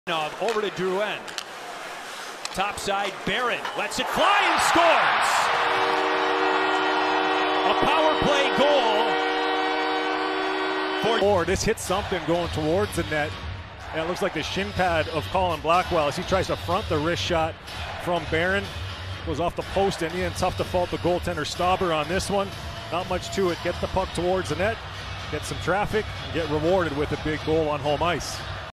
Over to Drouin. Top side, Barron lets it fly and scores. A power play goal for. This hits something going towards the net. And it looks like the shin pad of Colin Blackwell as he tries to front the wrist shot from Barron. Goes off the post, and Ian, tough to fault the goaltender Stauber on this one. Not much to it. Get the puck towards the net, get some traffic, and get rewarded with a big goal on home ice.